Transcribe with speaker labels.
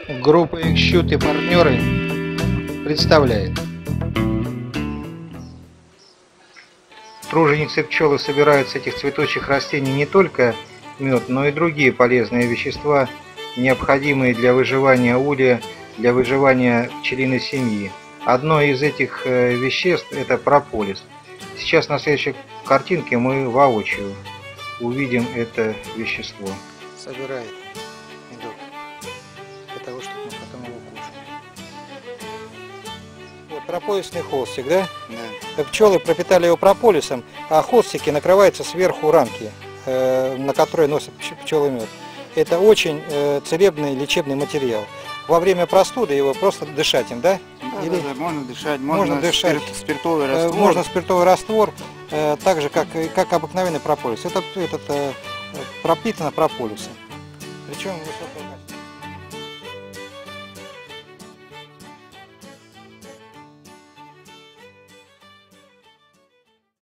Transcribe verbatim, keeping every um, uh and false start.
Speaker 1: Группа X-Shoot и партнеры представляет. Труженицы пчелы собирают с этих цветущих растений не только мед, но и другие полезные вещества, необходимые для выживания улья, для выживания пчелиной семьи. Одно из этих веществ – это прополис. Сейчас на следующей картинке мы воочию увидим это вещество.
Speaker 2: Собирает медок для того, чтобы мы потом его кушали. Вот прополисный холстик, да? Да. Пчелы пропитали его прополисом, а холстики накрываются сверху рамки, э, на которой носят пчелы мед. Это очень э, целебный лечебный материал. Во время простуды его просто дышать им, да?
Speaker 3: Да,
Speaker 2: Или...
Speaker 3: да, да, можно дышать, можно,
Speaker 2: можно дышать.
Speaker 3: Спирт, спиртовый раствор.
Speaker 2: Можно спиртовый раствор, э, так же как, как обыкновенный прополис. Это, этот, э, пропитано прополисом. Причем высокого